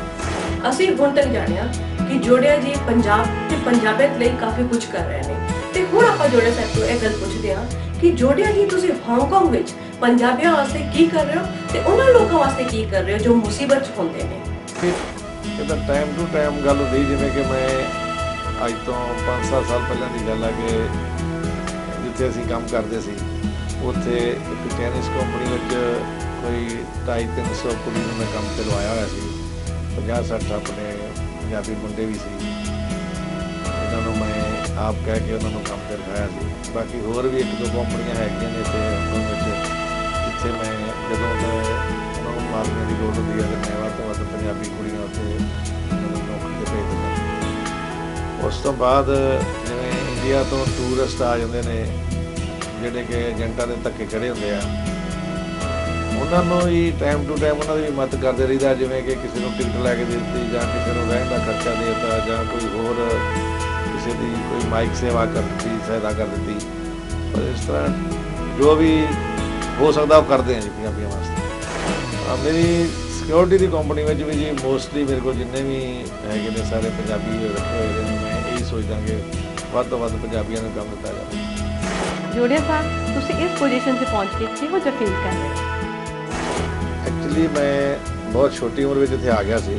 ਅਸੀਂ ਹੁਣ ਤੱਕ ਜਾਣਿਆ ਕਿ ਜੋੜਿਆ ਜੀ ਪੰਜਾਬ ਤੇ ਪੰਜਾਬੀਅਤ ਲਈ ਕਾਫੀ ਕੁਝ ਕਰ ਰਹੇ ਨੇ, ਤੇ ਹੁਣ ਆਪਾਂ ਜੋੜਿਆ ਸਾਹਿਬ ਤੋਂ ਇਹ ਗੱਲ ਪੁੱਛਦੇ ਹਾਂ ਕਿ ਜੋੜਿਆ ਜੀ ਤੁਸੀਂ ਹਾਂਗਕਾਂਗ ਵਿੱਚ ਪੰਜਾਬੀਆਂ ਵਾਸਤੇ ਕੀ ਕਰ ਰਹੇ ਹੋ ਤੇ ਉਹਨਾਂ ਲੋਕਾਂ ਵਾਸਤੇ ਕੀ ਕਰ ਰਹੇ ਹੋ ਜੋ ਮੁਸੀਬਤ 'ਚ ਹੁੰਦੇ ਨੇ?
ਇਹ ਤਾਂ ਟਾਈਮ ਟੂ ਟਾਈਮ ਗੱਲ ਹੁੰਦੀ, ਜਿਵੇਂ ਕਿ ਮੈਂ ਅੱਜ ਤੋਂ 5-7 ਸਾਲ ਪਹਿਲਾਂ ਦੀ ਗੱਲ ਆ ਕਿ ਜਿੱਥੇ ਅਸੀਂ ਕੰਮ ਕਰਦੇ ਸੀ ਉੱਥੇ ਇੱਕ ਟੈਨਿਸ ਕੰਪਨੀ ਵਿੱਚ ਕੋਈ 250-300 ਕੁੜੀ ਨੂੰ ਮੈਂ ਕੰਮ ਤੇ ਲਵਾਇਆ ਹੋਇਆ ਸੀ। 50-60 ਆਪਣੇ ਪੰਜਾਬੀ ਮੁੰਡੇ ਵੀ ਸੀ, ਇਹਨਾਂ ਨੂੰ ਮੈਂ ਆਪ ਕਹਿ ਕੇ ਉਹਨਾਂ ਨੂੰ ਕੰਮ ਤੇ ਰਖਾਇਆ ਸੀ। ਬਾਕੀ ਹੋਰ ਵੀ 1-2 ਕੰਪਨੀਆਂ ਹੈਗੀਆਂ ਨੇ ਇੱਥੇ ਹਾਂਗਕਾਂਗ ਵਿੱਚ, ਜਿੱਥੇ ਮੈਂ ਜਦੋਂ ਉਹਨਾਂ ਨੂੰ ਮਾਰਨੇ ਦੀ ਲੋੜ ਹੁੰਦੀ ਹੈ ਤੇ ਮੈਂ ਵੱਧ ਤੋਂ ਵੱਧ ਪੰਜਾਬੀ ਕੁੜੀਆਂ ਉੱਥੇ ਨੌਕਰੀ 'ਤੇ ਭੇਜ ਦਿੰਦਾ। ਉਸ ਤੋਂ ਬਾਅਦ ਜਿਵੇਂ ਇੰਡੀਆ ਤੋਂ ਟੂਰਿਸਟ ਆ ਜਾਂਦੇ ਨੇ ਜਿਹੜੇ ਕਿ ਏਜੰਟਾਂ ਦੇ ਧੱਕੇ ਚੜ੍ਹੇ ਹੁੰਦੇ ਆ, ਉਹਨਾਂ ਨੂੰ ਵੀ ਟਾਈਮ ਟੂ ਟਾਈਮ ਉਹਨਾਂ ਦੀ ਵੀ ਮਦਦ ਕਰਦੇ ਰਹੀਦਾ, ਜਿਵੇਂ ਕਿ ਕਿਸੇ ਨੂੰ ਟਿਕਟ ਲੈ ਕੇ ਦੇ ਦਿੱਤੀ ਜਾਂ ਕਿਸੇ ਨੂੰ ਰਹਿਣ ਦਾ ਖਰਚਾ ਦੇ ਦਿੱਤਾ ਜਾਂ ਕੋਈ ਹੋਰ ਕਿਸੇ ਦੀ ਕੋਈ ਮਾਈਕ ਸੇਵਾ ਕਰ ਦਿੱਤੀ, ਸਹਾਇਤਾ ਕਰ ਦਿੱਤੀ। ਪਰ ਇਸ ਤਰ੍ਹਾਂ ਜੋ ਵੀ ਹੋ ਸਕਦਾ ਉਹ ਕਰਦੇ ਹਾਂ ਜੀ ਪੰਜਾਬੀਆਂ ਵਾਸਤੇ। ਮੇਰੀ ਸਿਕਿਉਰਿਟੀ ਦੀ ਕੰਪਨੀ ਵਿੱਚ ਵੀ ਜੀ ਮੋਸਟਲੀ ਮੇਰੇ ਕੋਲ ਜਿੰਨੇ ਵੀ ਹੈਗੇ ਨੇ ਸਾਰੇ ਪੰਜਾਬੀ ਰੱਖੇ ਹੋਏ ਨੇ। ਮੈਂ ਇਹੀ ਸੋਚਦਾ ਕਿ ਵੱਧ ਤੋਂ ਵੱਧ ਪੰਜਾਬੀਆਂ ਨੂੰ ਕੰਮ ਦਿੱਤਾ ਜਾਵੇ।
ਜੋੜਿਆ ਸਾਹਿਬ, ਤੁਸੀਂ ਇਸ ਪੋਜੀਸ਼ਨ ਤੇ ਪਹੁੰਚ ਕੇ ਕਿਹੋ ਜਿਹਾ ਫੀਲ ਕਰ ਰਹੇ ਹੋ?
ਐਕਚੁਅਲੀ ਮੈਂ ਬਹੁਤ ਛੋਟੀ ਉਮਰ ਵਿੱਚ ਇੱਥੇ ਆ ਗਿਆ ਸੀ।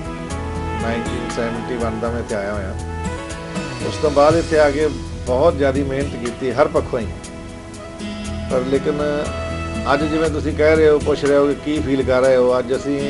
1971 ਦਾ ਮੈਂ ਇੱਥੇ ਆਇਆ ਹੋਇਆ। ਉਸ ਤੋਂ ਬਾਅਦ ਇੱਥੇ ਆ ਕੇ ਬਹੁਤ ਜ਼ਿਆਦਾ ਮਿਹਨਤ ਕੀਤੀ ਹਰ ਪੱਖੋਂ ਹੀ। ਪਰ ਲੇਕਿਨ ਅੱਜ ਜਿਵੇਂ ਤੁਸੀਂ ਕਹਿ ਰਹੇ ਹੋ, ਪੁੱਛ ਰਹੇ ਹੋ ਕਿ ਕੀ ਫੀਲ ਕਰ ਰਹੇ ਹੋ, ਅੱਜ ਅਸੀਂ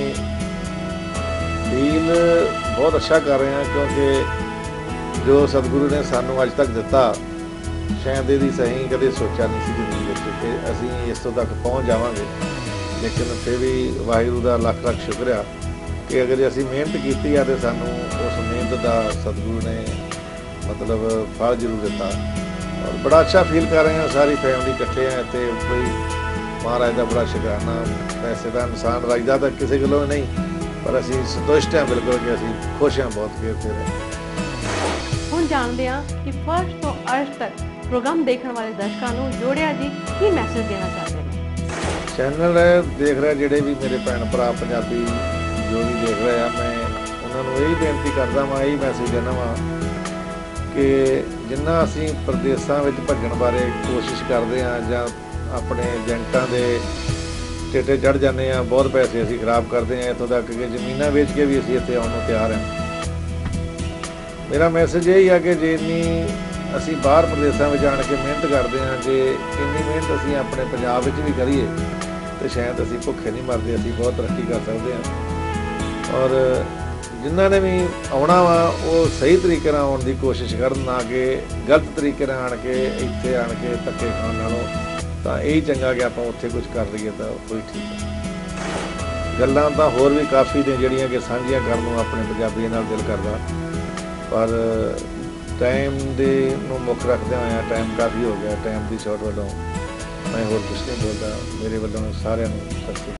ਫੀਲ ਬਹੁਤ ਅੱਛਾ ਕਰ ਰਹੇ ਹਾਂ, ਕਿਉਂਕਿ ਜੋ ਸਤਿਗੁਰੂ ਨੇ ਸਾਨੂੰ ਅੱਜ ਤੱਕ ਦਿੱਤਾ ਸ਼ਾਇਦ ਇਹਦੀ ਸਹੀ ਕਦੇ ਸੋਚਿਆ ਨਹੀਂ ਸੀ ਜ਼ਿੰਦਗੀ ਵਿੱਚ ਕਿ ਅਸੀਂ ਇਸ ਤੋਂ ਤੱਕ ਪਹੁੰਚ ਜਾਵਾਂਗੇ। ਲੇਕਿਨ ਫਿਰ ਵੀ ਵਾਹਿਗੁਰੂ ਦਾ ਲੱਖ ਲੱਖ ਸ਼ੁਕਰ ਆ ਕਿ ਅਗਰ ਅਸੀਂ ਮਿਹਨਤ ਕੀਤੀ ਆ ਤਾਂ ਸਾਨੂੰ ਉਸ ਮਿਹਨਤ ਦਾ ਸਤਿਗੁਰੂ ਨੇ ਮਤਲਬ ਫਲ ਜ਼ਰੂਰ ਦਿੱਤਾ। ਔਰ ਬੜਾ ਅੱਛਾ ਫੀਲ ਕਰ ਰਹੇ ਹਾਂ, ਸਾਰੀ ਫੈਮਿਲੀ ਇਕੱਠੇ ਆ ਇੱਥੇ। ਕੋਈ ਮਹਾਰਾਜ ਦਾ ਬੜਾ ਸ਼ੁਕਰਾਨਾ। ਪੈਸੇ ਦਾ ਇਨਸਾਨ ਰਾਜਦਾ ਤਾਂ ਕਿਸੇ ਗੱਲੋਂ ਨਹੀਂ, ਪਰ ਅਸੀਂ ਸੰਤੁਸ਼ਟ ਹਾਂ ਬਿਲਕੁਲ ਕਿ ਅਸੀਂ ਖੁਸ਼ ਹਾਂ ਬਹੁਤ ਕਿ ਇੱਥੇ ਰਹੇ।
ਹੁਣ ਜਾਣਦੇ ਹਾਂ ਕਿ ਫਸਟ ਤੋਂ ਅਰਸ਼ ਤੱਕ ਪ੍ਰੋਗਰਾਮ ਦੇਖਣ ਵਾਲੇ ਦਰਸ਼ਕਾਂ ਨੂੰ ਜੋੜਿਆ ਜੀ ਕੀ ਮੈਸੇਜ ਦੇਣਾ ਚਾਹੁੰਦੇ ਨੇ?
ਚੈਨਲ ਦੇਖ ਰਹੇ ਜਿਹੜੇ ਵੀ ਮੇਰੇ ਭੈਣ ਭਰਾ ਪੰਜਾਬੀ ਜੋ ਵੀ ਦੇਖ ਰਹੇ ਆ, ਮੈਂ ਉਹਨਾਂ ਨੂੰ ਇਹੀ ਬੇਨਤੀ ਕਰਦਾ ਵਾਂ, ਇਹੀ ਮੈਸੇਜ ਦੇਣਾ ਵਾਂ ਕਿ ਜਿੰਨਾ ਅਸੀਂ ਪ੍ਰਦੇਸਾਂ ਵਿੱਚ ਭੱਜਣ ਬਾਰੇ ਕੋਸ਼ਿਸ਼ ਕਰਦੇ ਹਾਂ ਜਾਂ ਆਪਣੇ ਏਜੰਟਾਂ ਦੇ ਟੇਟੇ ਚੜ੍ਹ ਜਾਂਦੇ ਹਾਂ, ਬਹੁਤ ਪੈਸੇ ਅਸੀਂ ਖਰਾਬ ਕਰਦੇ ਹਾਂ, ਇੱਥੋਂ ਤੱਕ ਕਿ ਜ਼ਮੀਨਾਂ ਵੇਚ ਕੇ ਵੀ ਅਸੀਂ ਇੱਥੇ ਆਉਣ ਨੂੰ ਤਿਆਰ ਹਾਂ। ਮੇਰਾ ਮੈਸੇਜ ਇਹ ਹੀ ਆ ਕਿ ਜੇ ਇੰਨੀ ਅਸੀਂ ਬਾਹਰ ਪ੍ਰਦੇਸਾਂ ਵਿੱਚ ਆਣ ਕੇ ਮਿਹਨਤ ਕਰਦੇ ਹਾਂ, ਜੇ ਇੰਨੀ ਮਿਹਨਤ ਅਸੀਂ ਆਪਣੇ ਪੰਜਾਬ ਵਿੱਚ ਵੀ ਕਰੀਏ ਤਾਂ ਸ਼ਾਇਦ ਅਸੀਂ ਭੁੱਖੇ ਨਹੀਂ ਮਰਦੇ, ਅਸੀਂ ਬਹੁਤ ਤਰੱਕੀ ਕਰ ਸਕਦੇ ਹਾਂ। ਔਰ ਜਿਨ੍ਹਾਂ ਨੇ ਵੀ ਆਉਣਾ ਵਾ ਉਹ ਸਹੀ ਤਰੀਕੇ ਨਾਲ ਆਉਣ ਦੀ ਕੋਸ਼ਿਸ਼ ਕਰਨ, ਨਾ ਕਿ ਗਲਤ ਤਰੀਕੇ ਨਾਲ ਆਣ ਕੇ ਇੱਥੇ ਆਣ ਕੇ ਧੱਕੇ ਖਾਣ ਨਾਲੋਂ ਤਾਂ ਇਹੀ ਚੰਗਾ ਕਿ ਆਪਾਂ ਉੱਥੇ ਕੁਝ ਕਰ ਲਈਏ ਤਾਂ ਕੋਈ ਠੀਕ ਹੈ। ਗੱਲਾਂ ਤਾਂ ਹੋਰ ਵੀ ਕਾਫੀ ਨੇ ਜਿਹੜੀਆਂ ਕਿ ਸਾਂਝੀਆਂ ਕਰਨ ਨੂੰ ਆਪਣੇ ਪੰਜਾਬੀਆਂ ਨਾਲ ਦਿਲ ਕਰਦਾ, ਪਰ ਟਾਈਮ ਦੇ ਨੂੰ ਮੁੱਖ ਰੱਖਦਿਆਂ ਹੋਇਆ ਟਾਈਮ ਕਾਫੀ ਹੋ ਗਿਆ, ਟਾਈਮ ਦੀ ਸ਼ਾਰਟ ਵੱਲੋਂ ਮੈਂ ਹੋਰ ਕੁਛ ਨਹੀਂ ਬੋਲਦਾ। ਮੇਰੇ ਵੱਲੋਂ ਸਾਰਿਆਂ ਨੂੰ ਸਤਿ ਸ਼੍ਰੀ ਅਕਾਲ।